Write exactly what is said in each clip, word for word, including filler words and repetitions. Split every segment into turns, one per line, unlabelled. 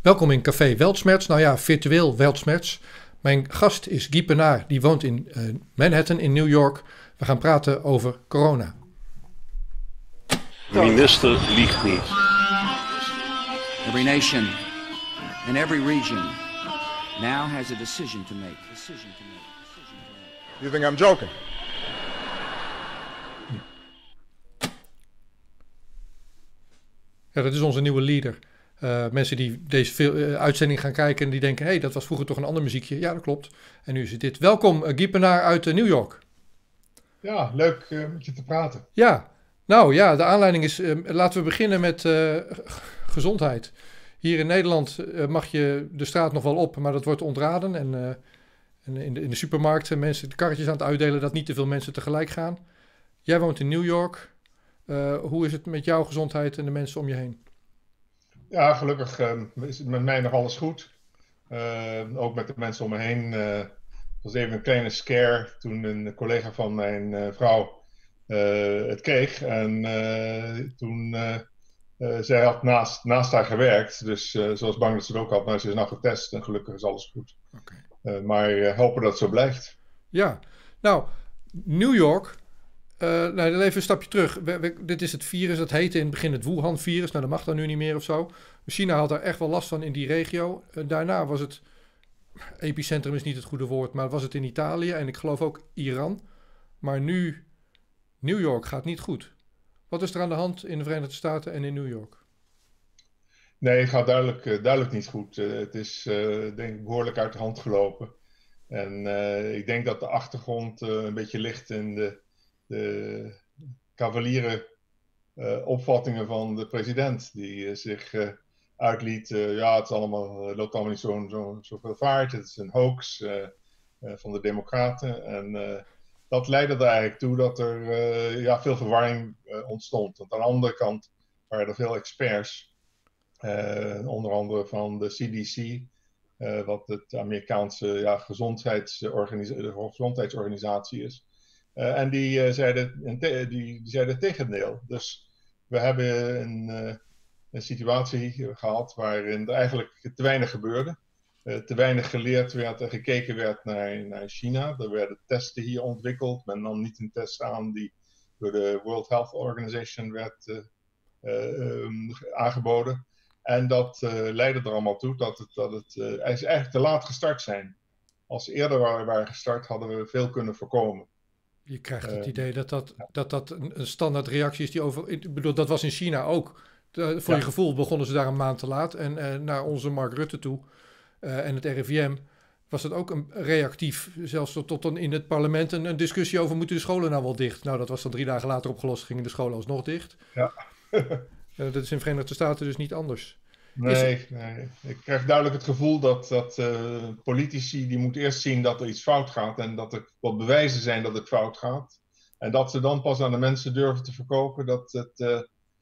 Welkom in Café Weltschmerz. Nou ja, virtueel Weltschmerz. Mijn gast is Guy Penaert, die woont in uh, Manhattan in New York. We gaan praten over corona.
Minister liegt niet.
Every nation and every region now has a decision to make. Decision to make. Decision to make.
You think I'm joking?
Ja, dat is onze nieuwe leader. Uh, mensen die deze veel, uh, uitzending gaan kijken en die denken... hé, hey, dat was vroeger toch een ander muziekje. Ja, dat klopt. En nu is het dit. Welkom, uh, Guy Penaert uit uh, New York.
Ja, leuk uh, met je te praten.
Ja, nou ja, de aanleiding is... Uh, laten we beginnen met uh, gezondheid. Hier in Nederland uh, mag je de straat nog wel op, maar dat wordt ontraden. En, uh, en in, de, in de supermarkt zijn mensen de karretjes aan het uitdelen... dat niet te veel mensen tegelijk gaan. Jij woont in New York. Uh, hoe is het met jouw gezondheid en de mensen om je heen?
Ja, gelukkig uh, is het met mij nog alles goed. Uh, ook met de mensen om me heen. Uh, het was even een kleine scare toen een collega van mijn uh, vrouw uh, het kreeg. En uh, toen, uh, uh, zij had naast, naast haar gewerkt. Dus uh, ze was bang dat ze het ook had. Maar ze is nou getest en gelukkig is alles goed. Okay. Uh, maar uh, hopen dat het zo blijft.
Ja, nou, New York... Uh, nou, dan even een stapje terug. We, we, dit is het virus, dat heette in het begin het Wuhan-virus. Nou, dat mag dan nu niet meer of zo. China had daar echt wel last van in die regio. Uh, daarna was het, epicentrum is niet het goede woord, maar was het in Italië en ik geloof ook Iran. Maar nu, New York gaat niet goed. Wat is er aan de hand in de Verenigde Staten en in New York?
Nee, het gaat duidelijk, uh, duidelijk niet goed. Uh, het is, uh, denk ik, behoorlijk uit de hand gelopen. En uh, ik denk dat de achtergrond uh, een beetje ligt in de... de cavaliere uh, opvattingen van de president, die uh, zich uh, uitliet, uh, ja, het is allemaal, uh, loopt allemaal niet zo, zo, zoveel vaart, het is een hoax uh, uh, van de democraten. En uh, dat leidde er eigenlijk toe dat er uh, ja, veel verwarring uh, ontstond. Want aan de andere kant waren er veel experts, uh, onder andere van de C D C, uh, wat het Amerikaanse ja, gezondheidsorganisa- gezondheidsorganisatie is. Uh, en die, uh, zeiden, die, die zeiden het tegendeel. Dus we hebben een, uh, een situatie gehad waarin er eigenlijk te weinig gebeurde. Uh, te weinig geleerd werd en gekeken werd naar, naar China. Er werden testen hier ontwikkeld. Men nam niet een test aan die door de World Health Organization werd uh, uh, um, aangeboden. En dat uh, leidde er allemaal toe dat het, dat het uh, eigenlijk te laat gestart zijn. Als ze eerder waren, waren gestart, hadden we veel kunnen voorkomen.
Je krijgt het uh, idee dat dat, dat dat een standaard reactie is die over... Ik bedoel, dat was in China ook. De, voor ja. je gevoel begonnen ze daar een maand te laat. En uh, naar onze Mark Rutte toe uh, en het R I V M was het ook een reactief. Zelfs tot, tot dan in het parlement een, een discussie over moeten de scholen nou wel dicht. Nou, dat was dan drie dagen later opgelost, gingen de scholen alsnog dicht.
Ja.
uh, dat is in de Verenigde Staten dus niet anders.
Nee, het... nee, ik krijg duidelijk het gevoel dat, dat uh, politici die moeten eerst zien dat er iets fout gaat en dat er wat bewijzen zijn dat het fout gaat. En dat ze dan pas aan de mensen durven te verkopen dat, het, uh,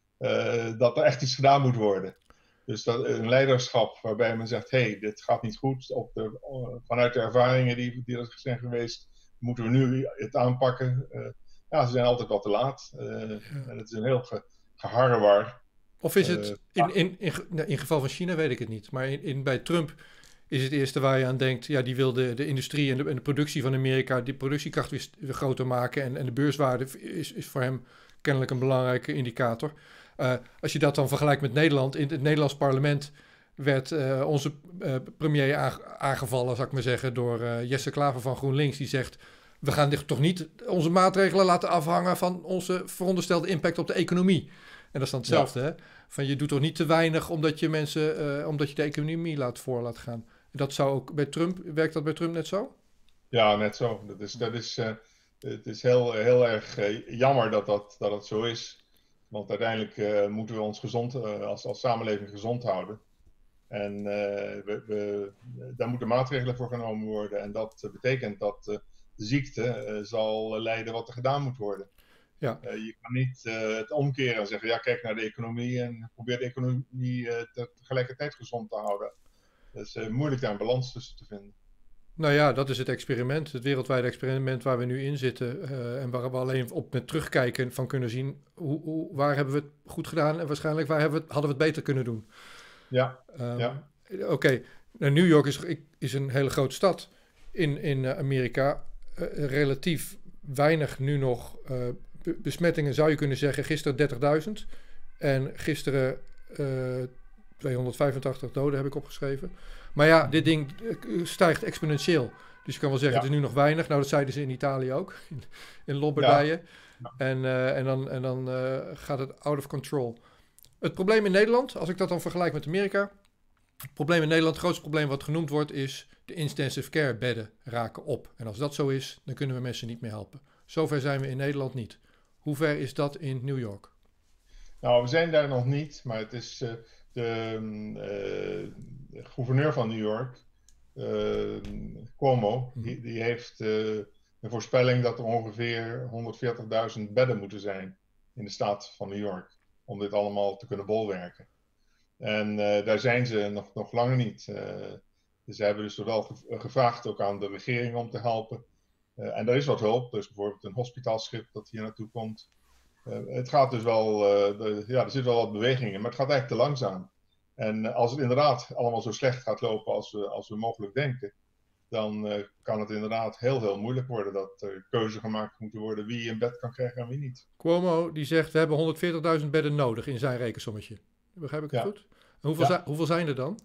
uh, dat er echt iets gedaan moet worden. Dus dat, een leiderschap waarbij men zegt, hé, hey, dit gaat niet goed. Op de, uh, vanuit de ervaringen die, die er zijn geweest, moeten we nu het aanpakken. Uh, ja, ze zijn altijd wat te laat. Uh, ja. En het is een heel ge, geharrewar.
Of is het, in, in, in, in geval van China weet ik het niet, maar in, in, bij Trump is het eerste waar je aan denkt, ja, die wil de, de industrie en de, en de productie van Amerika, die productiekracht weer, weer groter maken en, en de beurswaarde is, is voor hem kennelijk een belangrijke indicator. Uh, als je dat dan vergelijkt met Nederland, in het Nederlands parlement werd uh, onze uh, premier aangevallen, zou ik maar zeggen, door uh, Jesse Klaver van GroenLinks, die zegt, we gaan toch niet onze maatregelen laten afhangen van onze veronderstelde impact op de economie. En dat is dan hetzelfde, ja. Hè? Van je doet toch niet te weinig omdat je mensen, uh, omdat je de economie laat voor laat gaan. Dat zou ook bij Trump, werkt dat bij Trump net zo?
Ja, net zo. Dat is, dat is, uh, het is heel, heel erg uh, jammer dat dat, dat het zo is. Want uiteindelijk uh, moeten we ons gezond, uh, als, als samenleving gezond houden. En uh, we, we, daar moeten maatregelen voor genomen worden. En dat betekent dat uh, de ziekte uh, zal leiden wat er gedaan moet worden. Ja. Uh, je kan niet uh, het omkeren en zeggen, ja, kijk naar de economie en probeer de economie uh, te, tegelijkertijd gezond te houden. Het is uh, moeilijk daar een balans tussen te vinden.
Nou ja, dat is het experiment, het wereldwijde experiment waar we nu in zitten. Uh, en waar we alleen op met terugkijken van kunnen zien, hoe, hoe, waar hebben we het goed gedaan en waarschijnlijk waar hebben we het, hadden we het beter kunnen doen.
Ja,
um,
ja.
oké, okay, nou, New York is, is een hele grote stad in, in uh, Amerika. Uh, relatief weinig nu nog uh, besmettingen, zou je kunnen zeggen. Gisteren dertigduizend en gisteren uh, tweehonderdvijfentachtig doden heb ik opgeschreven. Maar ja, dit ding uh, stijgt exponentieel. Dus je kan wel zeggen, ja. Het is nu nog weinig. Nou, dat zeiden ze in Italië ook, in, in Lombardije. Ja. Ja. En, uh, en dan, en dan uh, gaat het out of control. Het probleem in Nederland, als ik dat dan vergelijk met Amerika... Het probleem in Nederland, het grootste probleem wat genoemd wordt, is de intensive care bedden raken op. En als dat zo is, dan kunnen we mensen niet meer helpen. Zover zijn we in Nederland niet. Hoe ver is dat in New York?
Nou, we zijn daar nog niet, maar het is uh, de, uh, de gouverneur van New York, uh, Cuomo, die, die heeft uh, een voorspelling dat er ongeveer honderdveertigduizend bedden moeten zijn in de staat van New York, om dit allemaal te kunnen bolwerken. En uh, daar zijn ze nog, nog lang niet. Uh, dus ze hebben dus wel gev- gevraagd ook aan de regering om te helpen. Uh, en er is wat hulp, dus bijvoorbeeld een hospitaalschip dat hier naartoe komt. Uh, het gaat dus wel, uh, de, ja, er zit wel wat beweging in, maar het gaat eigenlijk te langzaam. En uh, als het inderdaad allemaal zo slecht gaat lopen als we, als we mogelijk denken, dan uh, kan het inderdaad heel, heel moeilijk worden dat er keuze gemaakt moeten worden wie een bed kan krijgen en wie niet.
Cuomo die zegt, we hebben honderdveertigduizend bedden nodig in zijn rekensommetje. Begrijp ik het ja. goed? En hoeveel, ja. zi- hoeveel zijn er dan?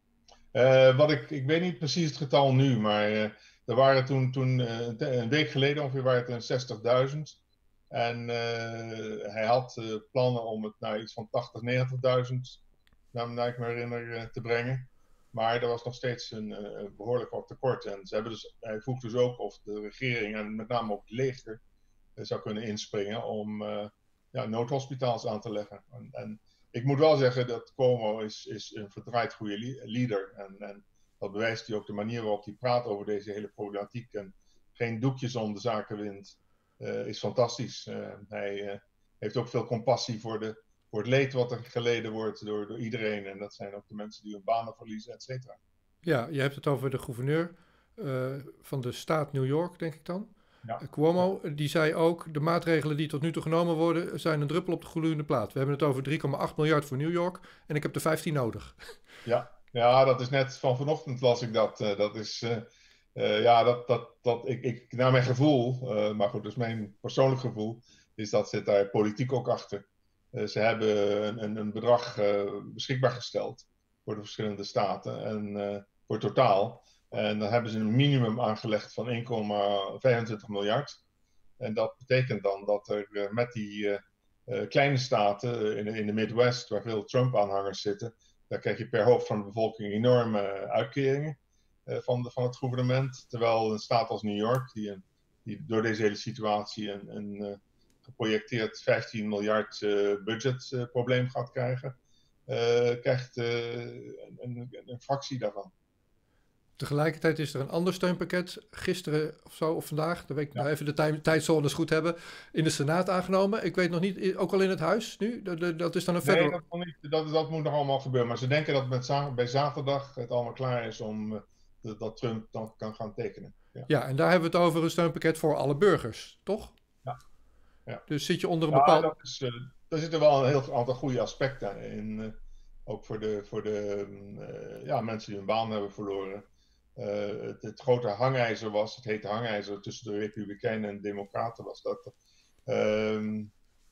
Uh, wat ik, ik weet niet precies het getal nu, maar uh, er waren toen, toen uh, een week geleden ongeveer waren het zestigduizend. En uh, hij had uh, plannen om het naar iets van tachtig, negentigduizend, naar, naar ik me herinner, uh, te brengen. Maar er was nog steeds een, uh, behoorlijk wat tekort. En ze hebben dus, hij vroeg dus ook of de regering en met name ook het leger uh, zou kunnen inspringen om uh, ja, noodhospitaals aan te leggen. En, en ik moet wel zeggen dat Cuomo is, is een verdraaid goede leader. En, en dat bewijst hij ook de manier waarop hij praat over deze hele problematiek. En geen doekjes om de zaken wint. Uh, is fantastisch. Uh, hij uh, heeft ook veel compassie voor, de, voor het leed wat er geleden wordt door, door iedereen. En dat zijn ook de mensen die hun banen verliezen, et cetera.
Ja, je hebt het over de gouverneur uh, van de staat New York, denk ik dan.
Ja.
Cuomo, die zei ook, de maatregelen die tot nu toe genomen worden, zijn een druppel op de gloeiende plaat. We hebben het over drie komma acht miljard voor New York en ik heb er vijftien nodig.
Ja, ja, dat is net van vanochtend las ik dat. Uh, dat is, uh, uh, ja, dat, dat, dat ik, ik, naar mijn gevoel, uh, maar goed, dus mijn persoonlijk gevoel, is dat zit daar politiek ook achter. Uh, ze hebben een, een, een bedrag uh, beschikbaar gesteld voor de verschillende staten en uh, voor totaal. En dan hebben ze een minimum aangelegd van één komma vijfentwintig miljard. En dat betekent dan dat er uh, met die uh, uh, kleine staten uh, in, in de Midwest, waar veel Trump-aanhangers zitten, daar krijg je per hoofd van de bevolking enorme uh, uitkeringen uh, van, de, van het gouvernement. Terwijl een staat als New York, die, een, die door deze hele situatie een, een uh, geprojecteerd vijftien miljard uh, budgetprobleem uh, gaat krijgen, uh, krijgt uh, een, een, een fractie daarvan.
Tegelijkertijd is er een ander steunpakket gisteren of zo, of vandaag, dan weet ik ja. nou even de tij- tijdzones goed hebben, in de Senaat aangenomen. Ik weet nog niet, ook al in het huis nu? Dat, dat, dat is dan een
nee,
federal...
dat, niet, dat, dat moet nog allemaal gebeuren. Maar ze denken dat met za- bij zaterdag het allemaal klaar is om uh, de, dat Trump dan kan gaan tekenen.
Ja. ja, en daar hebben we het over een steunpakket voor alle burgers, toch?
Ja. ja.
Dus zit je onder een
ja,
bepaald...
Dat is, uh, daar zitten wel een heel aantal goede aspecten in. Uh, ook voor de, voor de uh, ja, mensen die hun baan hebben verloren. Uh, het, het grote hangijzer was, het hete hangijzer tussen de Republikeinen en de Democraten was dat uh, uh,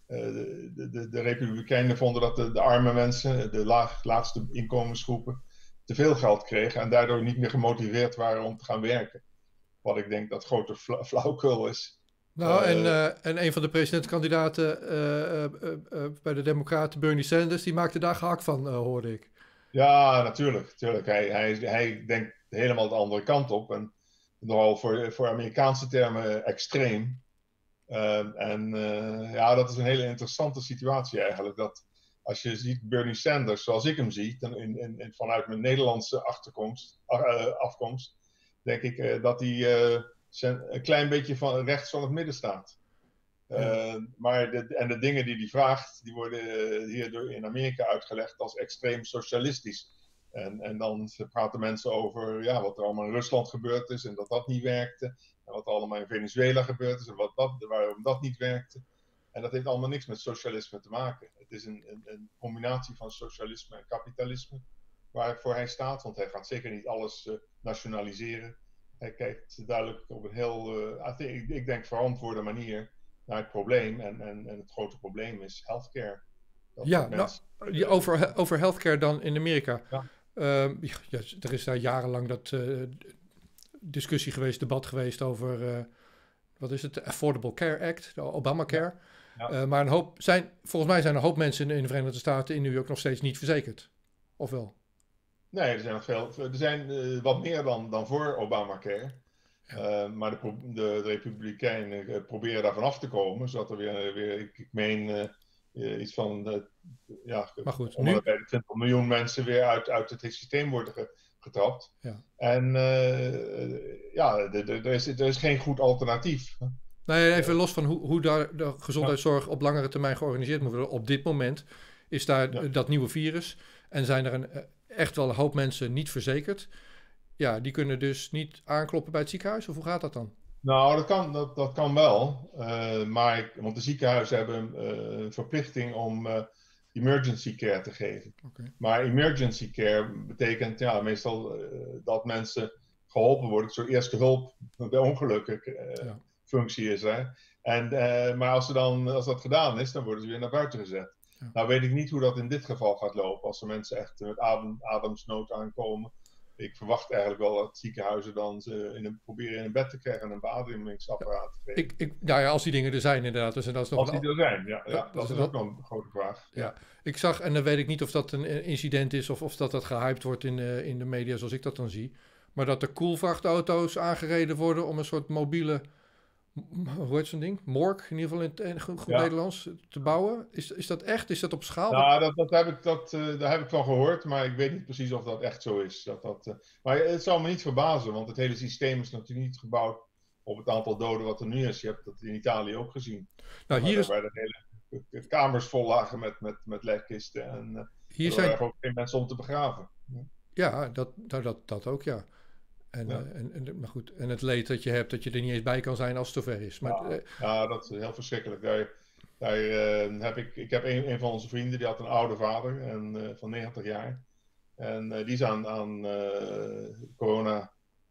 de, de, de Republikeinen vonden dat de, de arme mensen, de laag, laagste inkomensgroepen, te veel geld kregen en daardoor niet meer gemotiveerd waren om te gaan werken. Wat ik denk dat grote fla- flauwekul is.
Nou, uh, en, uh, en een van de presidentskandidaten uh, uh, uh, uh, bij de Democraten, Bernie Sanders, die maakte daar gehakt van, uh, hoorde ik.
Ja, natuurlijk. natuurlijk. Hij, hij, hij denkt helemaal de andere kant op. En nogal voor, voor Amerikaanse termen extreem. Uh, en uh, ja, dat is een hele interessante situatie eigenlijk. Dat als je ziet Bernie Sanders, zoals ik hem zie, dan in, in, in, vanuit mijn Nederlandse achterkomst, uh, afkomst, denk ik uh, dat hij uh, zijn, een klein beetje van rechts van het midden staat. Uh, ja. Maar de, en de dingen die hij vraagt, die worden hier door in Amerika uitgelegd als extreem socialistisch. En, en dan praten mensen over ja, wat er allemaal in Rusland gebeurd is en dat dat niet werkte. En wat er allemaal in Venezuela gebeurd is en wat dat, waarom dat niet werkte. En dat heeft allemaal niks met socialisme te maken. Het is een, een, een combinatie van socialisme en kapitalisme. waarvoor hij staat. Want hij gaat zeker niet alles uh, nationaliseren. Hij kijkt duidelijk op een heel, uh, ik, ik denk, verantwoorde manier naar het probleem. En, en, en het grote probleem is healthcare. Dat
ja, mensen, nou, uh, over, over healthcare dan in Amerika. Ja. Uh, ja, er is daar jarenlang dat uh, discussie geweest, debat geweest over, uh, wat is het, de Affordable Care Act, de Obamacare. Ja. Ja. Uh, maar een hoop zijn, volgens mij zijn er een hoop mensen in de Verenigde Staten, in New York, nog steeds niet verzekerd. Of wel?
Nee, er zijn nog veel. Er zijn uh, wat meer dan, dan voor Obamacare. Ja. Uh, maar de, de, de Republikeinen uh, proberen daarvan af te komen, zodat er weer, weer ik, ik meen, uh, uh, iets van uh, ja,
maar goed,
nu...
nu...
bij de twintig miljoen mensen weer uit, uit het systeem worden ge, getrapt.
Ja.
En uh, ja, er is, er is geen goed alternatief.
Nee, even los van hoe, hoe daar de gezondheidszorg ja. op langere termijn georganiseerd moet worden. Op dit moment is daar ja. dat nieuwe virus en zijn er een, echt wel een hoop mensen niet verzekerd. Ja, die kunnen dus niet aankloppen bij het ziekenhuis, of hoe gaat dat dan?
Nou, dat kan, dat, dat kan wel. Uh, maar ik, want de ziekenhuizen hebben uh, een verplichting om uh, emergency care te geven. Okay. Maar emergency care betekent ja, meestal uh, dat mensen geholpen worden. Zo'n eerste hulp bij ongelukken uh, ja. functie is er. En, uh, maar als, er dan, als dat gedaan is, dan worden ze weer naar buiten gezet. Ja. Nou weet ik niet hoe dat in dit geval gaat lopen. Als er mensen echt met adem, ademsnood aankomen. Ik verwacht eigenlijk wel dat ziekenhuizen dan ze in een, proberen in een bed te krijgen en een beademingsapparaat te geven.
Ik, ik, nou ja, als die dingen er zijn inderdaad. Dus, dat is nog
als
een,
die er zijn, ja. ja, ja dat is ook
nog
een grote vraag.
Ja. Ja. Ik zag, en dan weet ik niet of dat een incident is of, of dat dat gehyped wordt in, uh, in de media zoals ik dat dan zie. Maar dat er koelvrachtauto's aangereden worden om een soort mobiele, hoe heet zo'n ding? Morgue, in ieder geval in, in goed, goed ja. Nederlands, te bouwen. Is, is dat echt? Is dat op schaal?
Nou, dat, dat heb ik, dat, uh, daar heb ik van gehoord, maar ik weet niet precies of dat echt zo is. Dat, dat, uh, maar het zal me niet verbazen, want het hele systeem is natuurlijk niet gebouwd op het aantal doden wat er nu is. Je hebt dat in Italië ook gezien. Nou, hier is... Waar de hele kamers vol lagen met, met, met lijkkisten en uh, hier zijn er ook geen mensen om te begraven.
Ja, dat, dat, dat, dat ook, ja. En, ja. uh, en, en, maar goed, en het leed dat je hebt, dat je er niet eens bij kan zijn als het zover is. Maar,
ja, uh, ja, dat is heel verschrikkelijk. Daar, daar uh, heb ik, ik heb een, een van onze vrienden, die had een oude vader en, uh, van negentig jaar. En uh, die is aan, aan uh, corona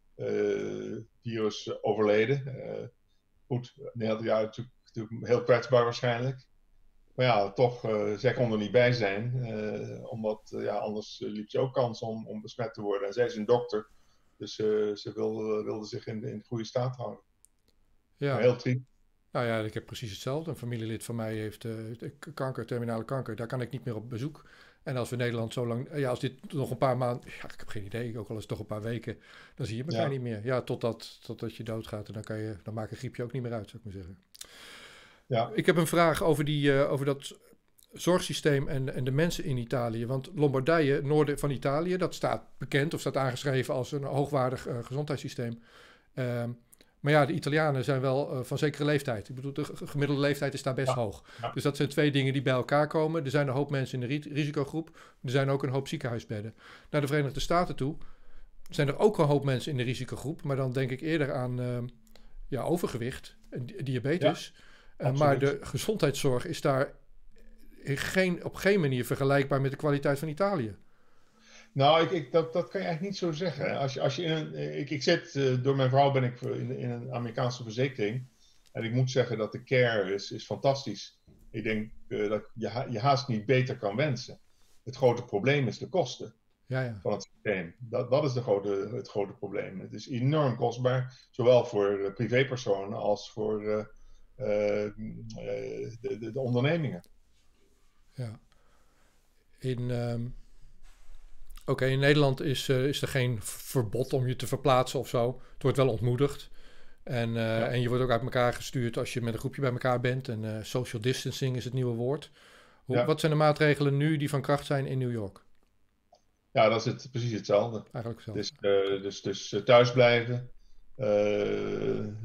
uh, virus overleden. Uh, goed, negentig jaar natuurlijk, natuurlijk heel kwetsbaar waarschijnlijk. Maar ja, toch, uh, zij kon er niet bij zijn. Uh, omdat, uh, ja, anders uh, liep ze ook kans om, om besmet te worden. En zij is een dokter. Dus uh, ze wilde, wilde zich in, in goede staat houden.
Ja.
Maar heel triest.
Nou ja, ik heb precies hetzelfde. Een familielid van mij heeft uh, kanker, terminale kanker. Daar kan ik niet meer op bezoek. En als we Nederland zo lang... Ja, als dit nog een paar maanden... Ja, ik heb geen idee. Ook al is het toch een paar weken. Dan zie je elkaar ja. niet meer. Ja, totdat, totdat je doodgaat. En dan, kan je, dan maakt een griepje ook niet meer uit, zou ik maar zeggen. Ja. Ik heb een vraag over, die, uh, over dat zorgsysteem en, en de mensen in Italië. Want Lombardije, noorden van Italië, dat staat bekend of staat aangeschreven als een hoogwaardig uh, gezondheidssysteem. Uh, maar ja, de Italianen zijn wel uh, van zekere leeftijd. Ik bedoel, de gemiddelde leeftijd is daar best ja. hoog. Ja. Dus dat zijn twee dingen die bij elkaar komen. Er zijn een hoop mensen in de ri- risicogroep. Er zijn ook een hoop ziekenhuisbedden. Naar de Verenigde Staten toe zijn er ook een hoop mensen in de risicogroep. Maar dan denk ik eerder aan uh, ja, overgewicht en diabetes. Ja, uh, maar de gezondheidszorg is daar in geen, op geen manier vergelijkbaar met de kwaliteit van Italië.
Nou, ik, ik, dat, dat kan je eigenlijk niet zo zeggen. Als je, als je in een, ik, ik zit, uh, door mijn vrouw ben ik in, in een Amerikaanse verzekering. En ik moet zeggen dat de care is, is fantastisch. Ik denk uh, dat je, ha- je haast niet beter kan wensen. Het grote probleem is de kosten
ja, ja.
van het systeem. Dat, dat is de grote, het grote probleem. Het is enorm kostbaar, zowel voor uh, privépersonen als voor uh, uh, uh, de, de, de ondernemingen.
Ja. In... Um... Oké, okay, in Nederland is, uh, is er geen verbod om je te verplaatsen of zo. Het wordt wel ontmoedigd. En, uh, ja. en je wordt ook uit elkaar gestuurd als je met een groepje bij elkaar bent. En uh, social distancing is het nieuwe woord. Hoe, ja. Wat zijn de maatregelen nu die van kracht zijn in New York?
Ja, dat is het, precies hetzelfde.
Eigenlijk hetzelfde.
Dus, uh, dus, dus thuis blijven. Uh, uh,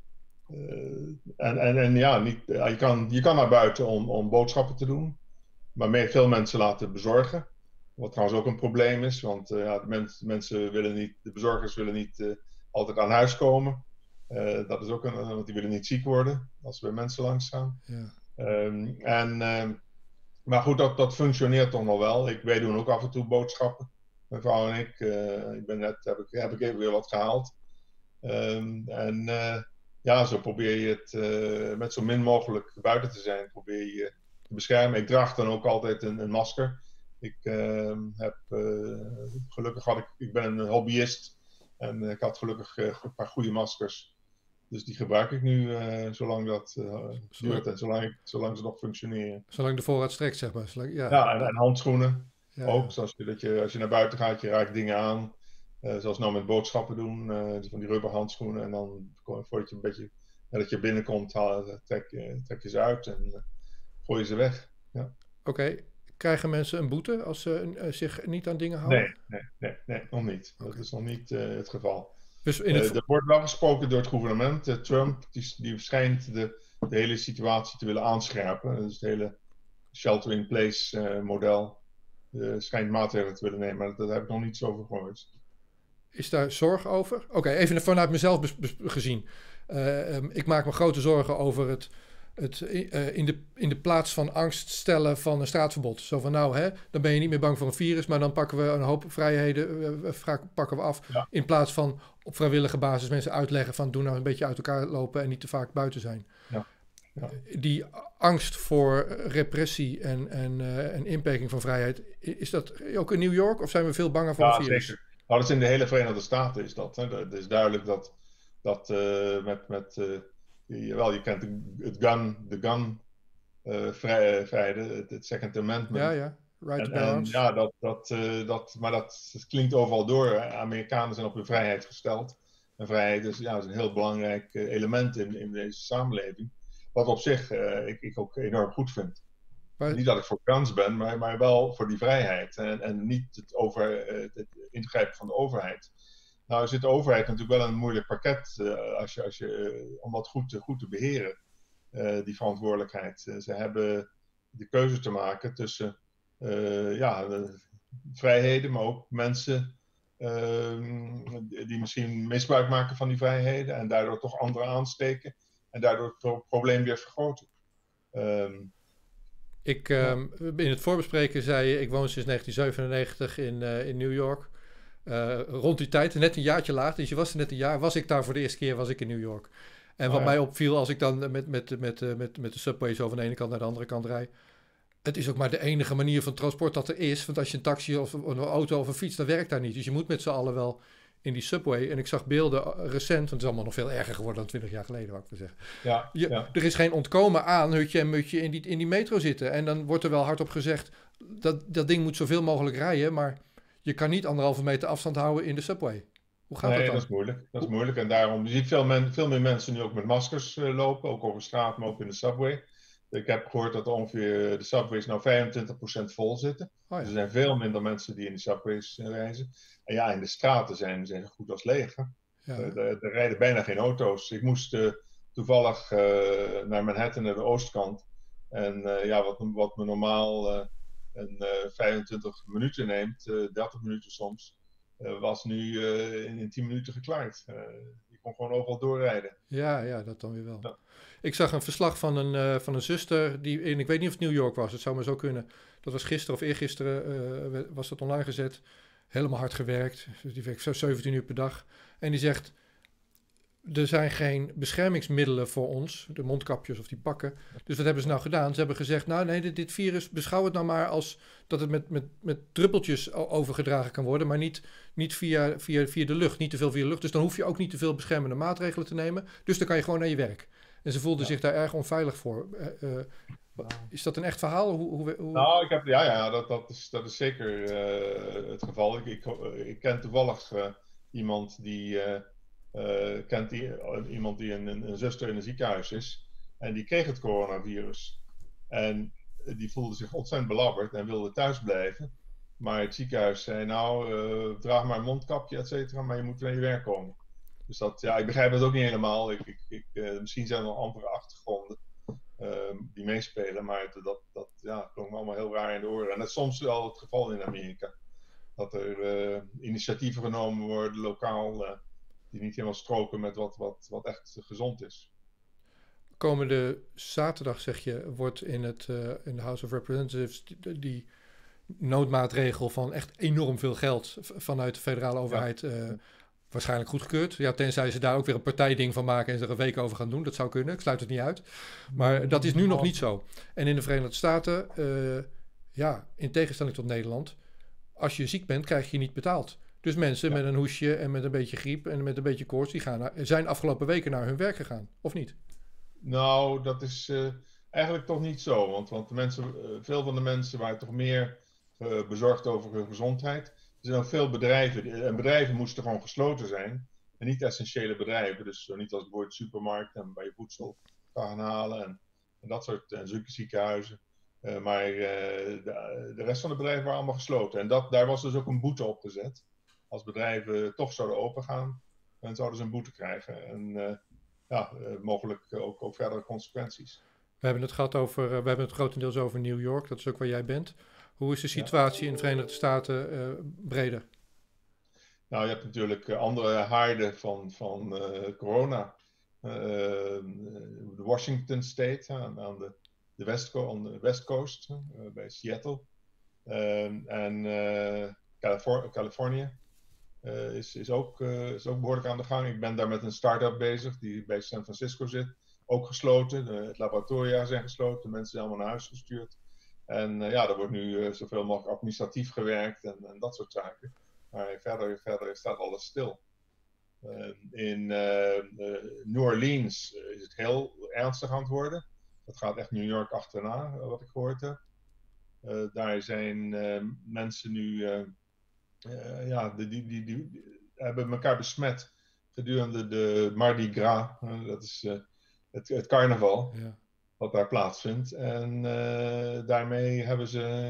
en, en, en ja, niet, uh, je, kan, je kan naar buiten om, om boodschappen te doen. Maar meer, veel mensen laten bezorgen. Wat trouwens ook een probleem is, want uh, ja, de, mens, de mensen willen niet, de bezorgers willen niet uh, altijd aan huis komen. Uh, dat is ook een, want die willen niet ziek worden als ze bij mensen langs gaan.
Ja.
Um, en, uh, maar goed, dat, dat functioneert toch nog wel. Ik, wij doen ook af en toe boodschappen. mijn vrouw en ik. Uh, ik ben net, heb ik, heb ik even weer wat gehaald. Um, en uh, ja, zo probeer je het uh, met zo min mogelijk buiten te zijn. Probeer je te beschermen. Ik draag dan ook altijd een, een masker. Ik uh, heb uh, gelukkig had ik, ik ben een hobbyist. En ik had gelukkig uh, een paar goede maskers. Dus die gebruik ik nu uh, zolang dat uh, duurt en zolang, ik, zolang ze nog functioneren.
Zolang de voorraad strekt, zeg maar. Zolang, ja,
ja en, en handschoenen.
Ja,
ook,
ja.
zoals je, dat je, als je naar buiten gaat, je raakt dingen aan. Uh, zoals nou met boodschappen doen, uh, van die rubber handschoenen. En dan, voordat je een beetje, nadat je binnenkomt, haal, trek, je, trek je ze uit en uh, gooi je ze weg. Ja.
Oké. Okay. Krijgen mensen een boete als ze uh, zich niet aan dingen houden?
Nee, nee, nee, nee nog niet. Okay. Dat is nog niet uh, het geval.
Dus in het...
uh, er wordt wel gesproken door het gouvernement. Uh, Trump die, die schijnt de, de hele situatie te willen aanscherpen. Dus het hele shelter-in-place uh, model uh, schijnt maatregelen te willen nemen. Maar dat, daar heb ik nog niets over gehoord.
Is daar zorg over? Oké, okay, even vanuit mezelf bes- bes- gezien. Uh, um, ik maak me grote zorgen over het, het uh, in, de, in de plaats van angst stellen van een straatverbod. Zo van nou, hè, dan ben je niet meer bang voor een virus, maar dan pakken we een hoop vrijheden uh, pakken we af. Ja. In plaats van op vrijwillige basis mensen uitleggen van doe nou een beetje uit elkaar lopen en niet te vaak buiten zijn. Ja. Ja. Die angst voor repressie en, en, uh, en inperking van vrijheid, is dat ook in New York of zijn we veel banger voor
ja,
een virus?
Zeker. Nou, dat is in de hele Verenigde Staten is dat. Hè. Het is duidelijk dat, dat uh, met, met uh, je, wel, je kent het gun, de gun uh, vrij, vrijde, het, het Second Amendment.
Ja, ja. Right to
en, en, ja, dat, dat, uh, dat, maar dat, dat klinkt overal door. Amerikanen zijn op hun vrijheid gesteld. En vrijheid is, ja, is een heel belangrijk uh, element in, in deze samenleving. Wat op zich uh, ik, ik ook enorm goed vind. Maar... Niet dat ik voor guns ben, maar, maar wel voor die vrijheid. En, en niet het, over, uh, het ingrijpen van de overheid. Nou zit de overheid natuurlijk wel in een moeilijk pakket uh, als je, als je, uh, om dat goed, goed te beheren. Uh, die verantwoordelijkheid. Uh, ze hebben de keuze te maken tussen uh, ja, de vrijheden, maar ook mensen uh, die misschien misbruik maken van die vrijheden. En daardoor toch anderen aansteken. En daardoor het probleem weer vergroten. Um,
ik, um, in het voorbespreken zei je, ik woon sinds negentien zevenennegentig in, uh, in New York. Uh, rond die tijd, net een jaartje later, dus je was er net een jaar, was ik daar voor de eerste keer, was ik in New York. En wat oh, ja. mij opviel als ik dan met, met, met, met, met de subway zo van de ene kant naar de andere kant rijd. Het is ook maar de enige manier van transport dat er is. Want als je een taxi of een auto of een fiets, dan werkt daar niet. Dus je moet met z'n allen wel in die subway. En ik zag beelden recent, want het is allemaal nog veel erger geworden dan twintig jaar geleden, wat ik wil zeggen.
Ja,
je,
ja.
Er is geen ontkomen aan hutje en mutje in die, in die metro zitten. En dan wordt er wel hardop gezegd, dat, dat ding moet zoveel mogelijk rijden, maar je kan niet anderhalve meter afstand houden in de subway. Hoe gaat
nee,
dat dan?
dat is moeilijk. Dat is moeilijk. En daarom, je ziet veel, men, veel meer mensen nu ook met maskers uh, lopen, ook over straat, maar ook in de subway. Ik heb gehoord dat ongeveer de subways nou vijfentwintig procent vol zitten. Oh ja. Dus er zijn veel minder mensen die in de subways uh, reizen. En ja, in de straten zijn ze goed als leeg. Hè? Ja. Uh, er, er rijden bijna geen auto's. Ik moest uh, toevallig uh, naar Manhattan, naar de oostkant. En uh, ja, wat, wat me normaal uh, een, uh, vijfentwintig minuten neemt, uh, dertig minuten soms, uh, was nu uh, in, in tien minuten geklaard. Uh, je kon gewoon overal doorrijden.
Ja, ja, dat dan weer wel. Ja. Ik zag een verslag van een, uh, van een zuster, die in, ik weet niet of het New York was, het zou maar zo kunnen. Dat was gisteren of eergisteren, uh, was dat online gezet. Helemaal hard gewerkt, dus die werkt zo zeventien uur per dag. En die zegt, er zijn geen beschermingsmiddelen voor ons, de mondkapjes of die pakken. Dus wat hebben ze nou gedaan? Ze hebben gezegd, nou nee, dit, dit virus, beschouw het nou maar als dat het met, met, met druppeltjes overgedragen kan worden, maar niet, niet via, via, via de lucht, niet te veel via de lucht. Dus dan hoef je ook niet te veel beschermende maatregelen te nemen. Dus dan kan je gewoon naar je werk. En ze voelden ja. zich daar erg onveilig voor. Uh, uh, is dat een echt verhaal? Hoe, hoe, hoe...
Nou, ik heb, ja, ja dat, dat, is, dat is zeker uh, het geval. Ik, ik, ik ken toevallig uh, iemand die, uh, uh, kent die, uh, iemand die een, een, een zuster in een ziekenhuis is. En die kreeg het coronavirus. En die voelde zich ontzettend belabberd en wilde thuis blijven. Maar het ziekenhuis zei, nou, uh, draag maar een mondkapje, et cetera, maar je moet naar je werk komen. Dus dat, ja, ik begrijp het ook niet helemaal. Ik, ik, ik, uh, misschien zijn er nog andere achtergronden uh, die meespelen, maar dat, dat ja, klonk me allemaal heel raar in de oren. En dat is soms wel het geval in Amerika. Dat er uh, initiatieven genomen worden, lokaal, uh, die niet helemaal stroken met wat, wat, wat echt gezond is.
Komende zaterdag, zeg je, wordt in, het, uh, in de House of Representatives die, die noodmaatregel van echt enorm veel geld v- vanuit de federale overheid ja. uh, waarschijnlijk goedgekeurd. Ja, tenzij ze daar ook weer een partijding van maken en ze er een week over gaan doen. Dat zou kunnen, ik sluit het niet uit. Maar dat is nu nog niet zo. En in de Verenigde Staten, uh, ja, in tegenstelling tot Nederland, als je ziek bent, krijg je niet betaald. Dus mensen ja. met een hoesje en met een beetje griep en met een beetje koorts, die gaan naar, zijn afgelopen weken naar hun werk gegaan, of niet?
Nou, dat is uh, eigenlijk toch niet zo. Want, want de mensen, uh, veel van de mensen waren toch meer uh, bezorgd over hun gezondheid. Er zijn ook veel bedrijven, en bedrijven moesten gewoon gesloten zijn. En niet essentiële bedrijven, dus uh, niet als bijvoorbeeld supermarkten en waar je voedsel kan gaan halen en, en dat soort en zulke ziekenhuizen. Uh, maar uh, de, de rest van de bedrijven waren allemaal gesloten. En dat, daar was dus ook een boete op gezet. Als bedrijven toch zouden opengaan, dan zouden ze een boete krijgen. En uh, ja, uh, mogelijk ook, ook verdere consequenties.
We hebben het gehad over, uh, we hebben het grotendeels over New York, dat is ook waar jij bent. Hoe is de situatie ja. in de Verenigde Staten uh, breder?
Nou, je hebt natuurlijk uh, andere haarden van, van uh, corona. Uh, de Washington State, uh, aan de, de, West, on de West Coast, uh, bij Seattle. Uh, en uh, Califor Californië uh, is, is, ook, uh, is ook behoorlijk aan de gang. Ik ben daar met een start-up bezig die bij San Francisco zit. Ook gesloten. De, het laboratoria zijn gesloten. De mensen zijn allemaal naar huis gestuurd. En uh, ja, er wordt nu uh, zoveel mogelijk administratief gewerkt en, en dat soort zaken. Maar verder, verder staat alles stil. Uh, in uh, uh, New Orleans uh, is het heel ernstig aan het worden. Dat gaat echt New York achterna, uh, wat ik gehoord heb. Uh, daar zijn uh, mensen nu, uh, uh, ja, die, die, die, die hebben elkaar besmet gedurende de Mardi Gras. Uh, dat is uh, het, het carnaval. Ja. Wat daar plaatsvindt. En uh, daarmee hebben ze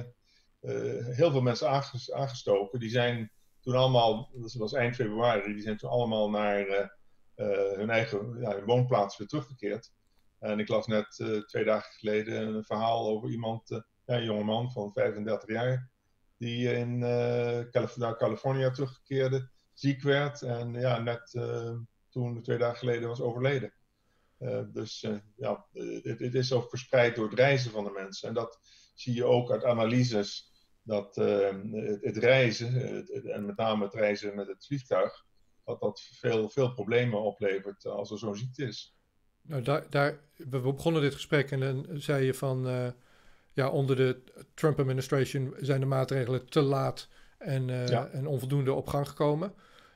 uh, heel veel mensen aanges aangestoken. Die zijn toen allemaal, dat was eind februari, die zijn toen allemaal naar uh, uh, hun eigen ja, hun woonplaats weer teruggekeerd. En ik las net uh, twee dagen geleden een verhaal over iemand, uh, ja, een jongeman van vijfendertig jaar, die in uh, Calif naar Californië teruggekeerde, ziek werd en ja, net uh, toen twee dagen geleden was overleden. Uh, dus uh, ja, het, het is ook verspreid door het reizen van de mensen. En dat zie je ook uit analyses, dat uh, het, het reizen, het, het, en met name het reizen met het vliegtuig, dat dat veel, veel problemen oplevert als er zo'n ziekte is.
Nou, daar, daar, we begonnen dit gesprek en dan zei je van, uh, ja, onder de Trump-administration zijn de maatregelen te laat en, uh, ja. en onvoldoende op gang gekomen.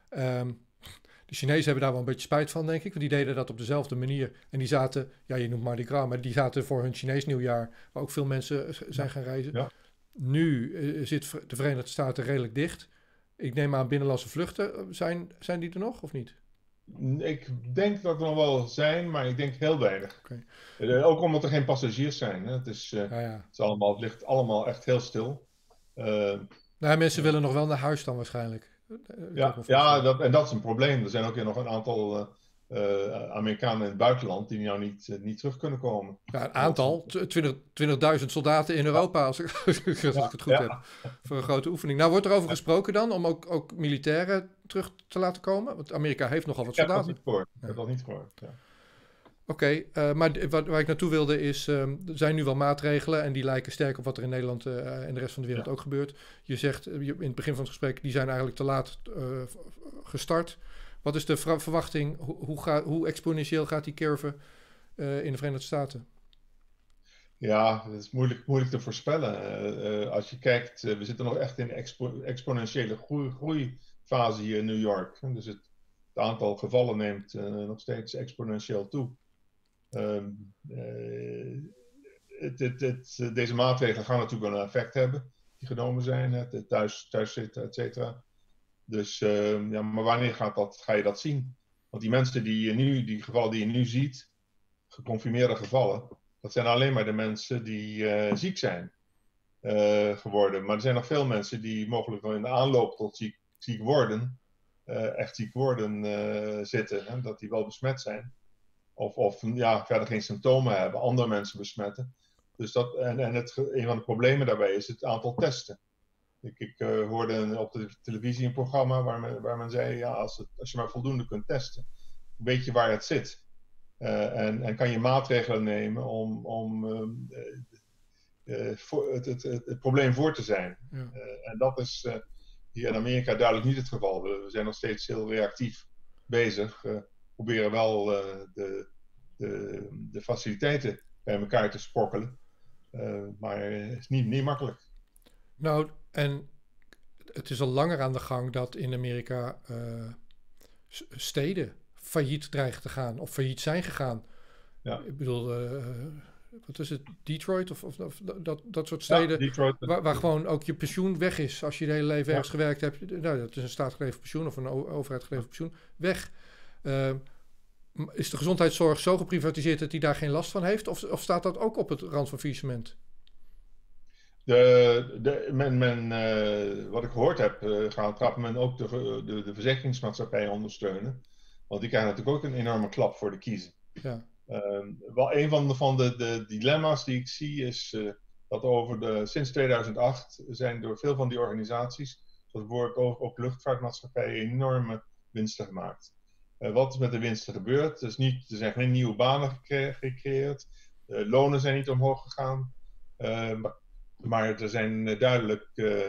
Um, De Chinezen hebben daar wel een beetje spijt van, denk ik. Want die deden dat op dezelfde manier. En die zaten, ja, je noemt Mardi Gras, maar die zaten voor hun Chinees nieuwjaar, waar ook veel mensen zijn gaan reizen. Ja. Nu uh, zit de Verenigde Staten redelijk dicht. Ik neem aan binnenlandse vluchten. Zijn, zijn die er nog of niet?
Ik denk dat er nog wel zijn, maar ik denk heel weinig. Okay. Uh, ook omdat er geen passagiers zijn. Hè. Het, is, uh, ja, ja. Het, is allemaal, het ligt allemaal echt heel stil. Uh,
nou, mensen uh, willen nog wel naar huis dan waarschijnlijk.
Ja, ja dat, en dat is een probleem. Er zijn ook nog een aantal uh, uh, Amerikanen in het buitenland die nou niet, uh, niet terug kunnen komen.
Ja, een aantal, twintigduizend soldaten in Europa, als ik, als ik ja, het goed ja. heb, voor een grote oefening. Nou, wordt er over gesproken dan, om ook, ook militairen terug te laten komen? Want Amerika heeft nogal wat soldaten.
Ik heb dat niet gehoord. Ik heb dat niet gehoord, ja.
Oké, okay, uh, maar wat, waar ik naartoe wilde is, um, er zijn nu wel maatregelen en die lijken sterk op wat er in Nederland uh, en de rest van de wereld ja. ook gebeurt. Je zegt uh, in het begin van het gesprek, die zijn eigenlijk te laat uh, gestart. Wat is de verwachting, hoe, hoe, ga, hoe exponentieel gaat die curve uh, in de Verenigde Staten?
Ja, dat is moeilijk, moeilijk te voorspellen. Uh, uh, als je kijkt, uh, we zitten nog echt in een expo exponentiële groei, groeifase hier in New York. Dus het, het aantal gevallen neemt uh, nog steeds exponentieel toe. Um, uh, het, het, het, deze maatregelen gaan natuurlijk wel een effect hebben die genomen zijn, het thuis, thuis zitten, et cetera. Dus, uh, ja, maar wanneer gaat dat, ga je dat zien? Want die mensen die je nu, die gevallen die je nu ziet, geconfirmeerde gevallen, dat zijn alleen maar de mensen die uh, ziek zijn uh, geworden. Maar er zijn nog veel mensen die mogelijk wel in de aanloop tot ziek, ziek worden, uh, echt ziek worden uh, zitten, hè, dat die wel besmet zijn. Of, of ja, verder geen symptomen hebben, andere mensen besmetten. Dus dat, en en het, een van de problemen daarbij is het aantal testen. Ik, ik uh, hoorde op de televisie een programma waar men, waar men zei, ja, als, het, als je maar voldoende kunt testen, weet je waar het zit. Uh, en, en kan je maatregelen nemen om, om uh, uh, voor, het, het, het, het probleem voor te zijn.
Ja.
Uh, en dat is uh, hier in Amerika duidelijk niet het geval. We, we zijn nog steeds heel reactief bezig. Uh, proberen wel uh, de, de, de faciliteiten bij elkaar te sprokkelen. Uh, maar het is niet, niet makkelijk.
Nou, en het is al langer aan de gang dat in Amerika uh, steden failliet dreigen te gaan of failliet zijn gegaan. Ja. Ik bedoel, uh, wat is het, Detroit of, of, of dat, dat soort steden, ja, Detroit, waar, waar gewoon ook je pensioen weg is. Als je je hele leven ja. ergens gewerkt hebt, nou, dat is een staatsgeleverd pensioen of een overheid geleverd pensioen, weg. Uh, is de gezondheidszorg zo geprivatiseerd dat hij daar geen last van heeft? Of, of staat dat ook op het rand van faillissement?
De, de, men, men, uh, wat ik gehoord heb, uh, gaat gaat men ook de, de, de verzekeringsmaatschappijen ondersteunen. Want die krijgen natuurlijk ook een enorme klap voor de kiezen. Ja. Uh, wel een van de, van de, de dilemma's die ik zie is uh, dat over de, sinds tweeduizend acht zijn door veel van die organisaties, zoals bijvoorbeeld ook, ook luchtvaartmaatschappijen, enorme winsten gemaakt. Uh, wat is met de winsten gebeurd? Er, is niet, er zijn geen nieuwe banen gecre- gecreëerd, uh, lonen zijn niet omhoog gegaan, uh, maar, maar er zijn uh, duidelijk uh,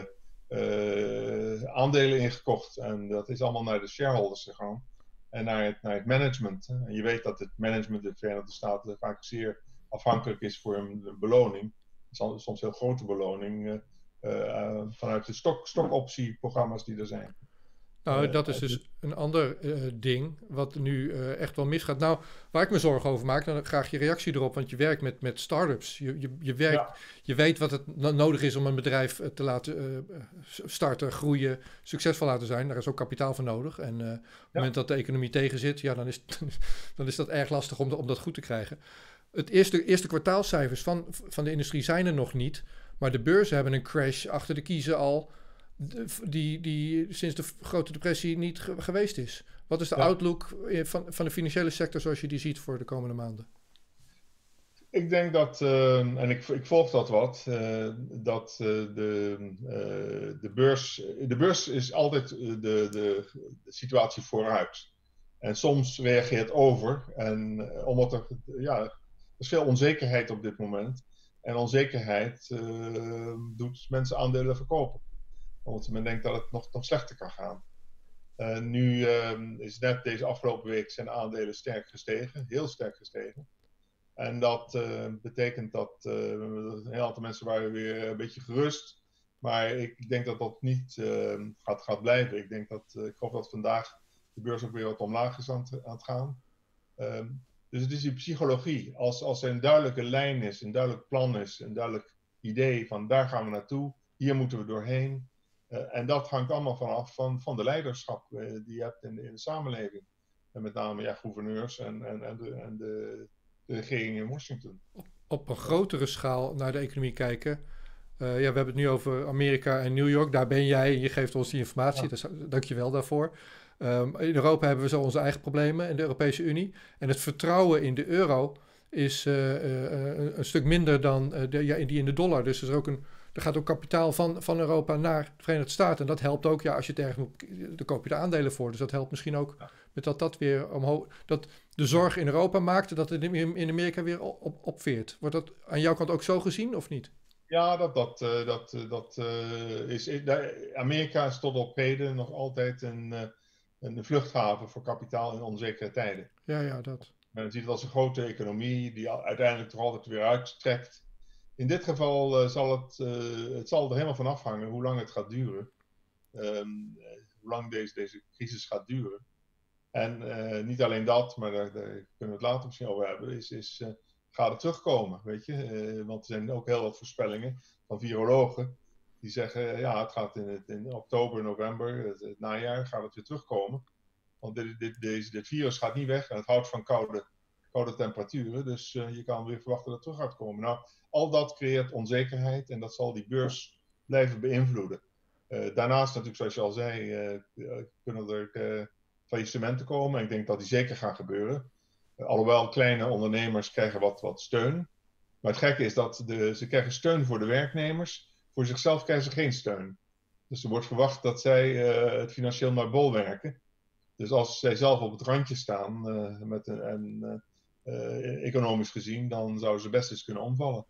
uh, aandelen ingekocht en dat is allemaal naar de shareholders gegaan. En naar het, naar het management. Hè. En je weet dat het management in de Verenigde Staten vaak zeer afhankelijk is voor een, een beloning. Soms een heel grote beloning. Uh, uh, vanuit de stok, stokoptieprogramma's die er zijn.
Nou, dat is dus een ander uh, ding wat nu uh, echt wel misgaat. Nou, waar ik me zorgen over maak, dan graag je reactie erop. Want je werkt met, met start-ups. Je, je, je, werkt, ja. je weet wat het no- nodig is om een bedrijf uh, te laten uh, starten, groeien, succesvol laten zijn. Daar is ook kapitaal voor nodig. En uh, op het ja. moment dat de economie tegen zit, ja, dan, is, dan is dat erg lastig om, de, om dat goed te krijgen. Het eerste, eerste kwartaalcijfers van, van de industrie zijn er nog niet. Maar de beurzen hebben een crash achter de kiezen al. Die, die sinds de grote depressie niet ge- geweest is. Wat is de ja. outlook van, van de financiële sector zoals je die ziet voor de komende maanden?
Ik denk dat, uh, en ik, ik volg dat wat, uh, dat uh, de, uh, de, beurs, de beurs is altijd de, de, de situatie vooruit. En soms reageert over, en uh, omdat er, ja, er is veel onzekerheid op dit moment. En onzekerheid uh, doet mensen aandelen verkopen. Omdat men denkt dat het nog, nog slechter kan gaan. Uh, nu uh, is net deze afgelopen week zijn aandelen sterk gestegen. Heel sterk gestegen. En dat uh, betekent dat uh, een heel aantal mensen waren weer een beetje gerust. Maar ik denk dat dat niet uh, gaat, gaat blijven. Ik denk dat, uh, ik hoop dat vandaag de beurs ook weer wat omlaag is aan het, aan het gaan. Um, dus het is die psychologie. Als, als er een duidelijke lijn is, een duidelijk plan is, een duidelijk idee van daar gaan we naartoe. Hier moeten we doorheen. Uh, en dat hangt allemaal vanaf van, van de leiderschap uh, die je hebt in de, in de samenleving. En met name ja, gouverneurs en, en, en, de, en de, de regering in Washington.
Op, op een grotere schaal naar de economie kijken. Uh, ja, we hebben het nu over Amerika en New York. Daar ben jij en je geeft ons die informatie. Ja. Dus, dank je wel daarvoor. Um, in Europa hebben we zo onze eigen problemen in de Europese Unie. En het vertrouwen in de euro is uh, uh, een, een stuk minder dan uh, de, ja, die in de dollar. Dus er is ook een... Er gaat ook kapitaal van, van Europa naar de Verenigde Staten. En dat helpt ook, ja, als je het ergens moet, dan koop je de aandelen voor. Dus dat helpt misschien ook ja. met dat dat weer omhoog... Dat de zorg in Europa maakt, dat het in, in Amerika weer op, opveert. Wordt dat aan jouw kant ook zo gezien, of niet?
Ja, dat, dat, uh, dat, uh, dat uh, is... Amerika is tot op heden nog altijd een, uh, een vluchthaven voor kapitaal in onzekere tijden.
Ja, ja, dat.
Men ziet het als een grote economie die uiteindelijk toch altijd weer uittrekt. In dit geval uh, zal het, uh, het zal er helemaal van afhangen hoe lang het gaat duren. Um, uh, hoe lang deze, deze crisis gaat duren. En uh, niet alleen dat, maar daar, daar kunnen we het later misschien over hebben, is, is uh, gaat het terugkomen, weet je. Uh, want er zijn ook heel wat voorspellingen van virologen die zeggen, ja, het gaat in, het, in oktober, november, het, het najaar, gaat het weer terugkomen. Want dit, dit, deze, dit virus gaat niet weg en het houdt van koude, koude temperaturen. Dus uh, je kan weer verwachten dat het terug gaat komen. Nou, al dat creëert onzekerheid en dat zal die beurs blijven beïnvloeden. Uh, daarnaast natuurlijk, zoals je al zei, uh, kunnen er uh, faillissementen komen. En ik denk dat die zeker gaan gebeuren. Uh, alhoewel kleine ondernemers krijgen wat, wat steun. Maar het gekke is dat de, ze krijgen steun voor de werknemers. Voor zichzelf krijgen ze geen steun. Dus er wordt verwacht dat zij uh, het financieel naar bol werken. Dus als zij zelf op het randje staan, uh, met een, en, uh, uh, economisch gezien, dan zouden ze best eens kunnen omvallen.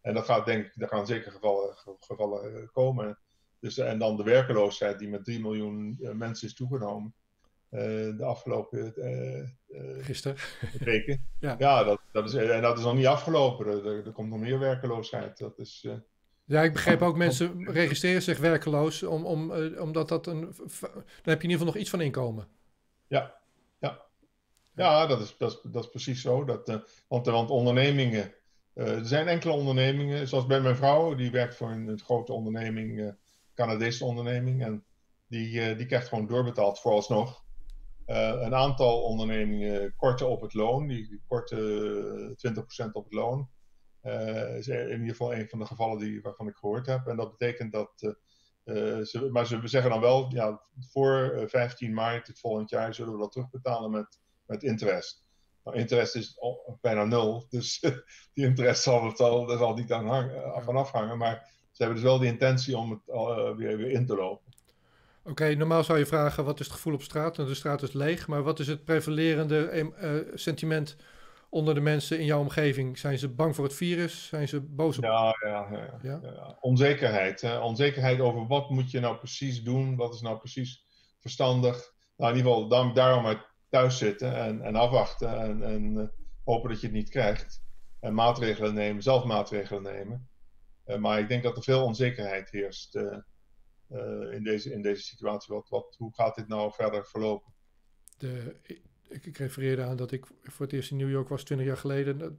En dat gaat, denk ik, daar gaan zeker gevallen, gevallen komen. Dus, en dan de werkeloosheid die met drie miljoen mensen is toegenomen. Uh, de afgelopen uh, uh,
Gisteren.
weken.
ja,
ja dat, dat is, en dat is nog niet afgelopen. Er, er komt nog meer werkeloosheid. Dat is, uh,
ja, ik begreep ook, mensen registreren zich werkeloos, om, om, uh, omdat dat een... Dan heb je in ieder geval nog iets van inkomen.
Ja, ja. ja dat, is, dat, is, dat is precies zo. Dat, uh, want, want ondernemingen... Uh, er zijn enkele ondernemingen, zoals bij mijn vrouw, die werkt voor een, een grote onderneming, uh, Canadese onderneming, en die, uh, die krijgt gewoon doorbetaald vooralsnog. Uh, een aantal ondernemingen korten op het loon, die, die korten twintig procent op het loon. Uh, is in ieder geval een van de gevallen die, waarvan ik gehoord heb. En dat betekent dat, uh, uh, ze, maar ze zeggen dan wel, ja, voor uh, vijftien maart het volgend jaar zullen we dat terugbetalen met, met interest. Nou, interest is bijna nul, dus die interest zal het al, daar zal niet aan hang, van afhangen. Maar ze hebben dus wel de intentie om het uh, weer, weer in te lopen.
Oké, okay, normaal zou je vragen, wat is het gevoel op straat? Nou, de straat is leeg, maar wat is het prevalerende uh, sentiment onder de mensen in jouw omgeving? Zijn ze bang voor het virus? Zijn ze boos op...
Ja, ja, ja, ja? ja. Onzekerheid. Hè? Onzekerheid over wat moet je nou precies doen? Wat is nou precies verstandig? Nou, in ieder geval daar, daarom uit thuis zitten en, en afwachten en, en uh, hopen dat je het niet krijgt. En maatregelen nemen, zelf maatregelen nemen. Uh, maar ik denk dat er veel onzekerheid heerst uh, uh, in, deze, in deze situatie. Wat, wat, hoe gaat dit nou verder verlopen?
De, ik, ik refereerde aan dat ik voor het eerst in New York was twintig jaar geleden. Dat,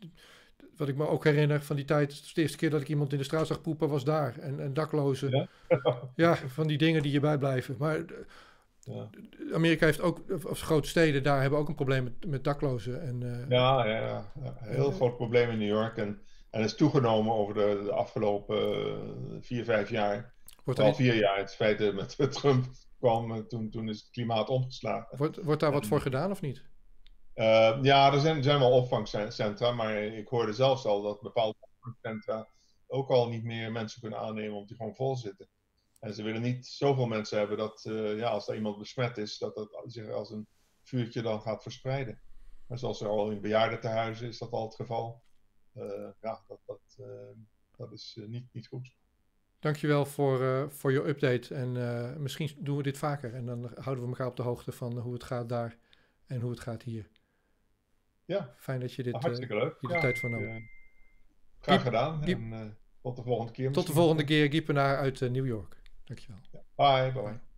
wat ik me ook herinner van die tijd, de eerste keer dat ik iemand in de straat zag poepen was daar. En, en daklozen. Ja? ja, van die dingen die je bijblijven. Maar... Ja. Amerika heeft ook, of grote steden, daar hebben ook een probleem met, met daklozen. En, uh,
ja, ja, ja, een heel uh, groot probleem in New York. En, en is toegenomen over de, de afgelopen uh, vier, vijf jaar. Wordt al vier jaar, het feit dat met, met Trump kwam, toen, toen is het klimaat omgeslagen.
Wordt, wordt daar wat en, voor gedaan of niet?
Uh, ja, er zijn, er zijn wel opvangcentra, maar ik hoorde zelfs al dat bepaalde opvangcentra ook al niet meer mensen kunnen aannemen omdat die gewoon vol zitten. En ze willen niet zoveel mensen hebben dat, uh, ja, als er iemand besmet is, dat dat zich als een vuurtje dan gaat verspreiden. Maar zoals er al in bejaardentehuizen is dat al het geval. Uh, ja, dat, dat, uh, dat is uh, niet, niet goed.
Dankjewel voor, uh, voor je update. En uh, misschien doen we dit vaker. En dan houden we elkaar op de hoogte van hoe het gaat daar en hoe het gaat hier.
Ja.
Fijn dat je dit
hartstikke
uh,
leuk.
hier de
ja,
tijd voor nam.
Uh, graag
Giep,
gedaan.
Giep,
en uh, tot de volgende keer.
Tot de volgende keer, Guy Penaar uit uh, New York. Dankjewel.
Ja. Bye, bye. bye.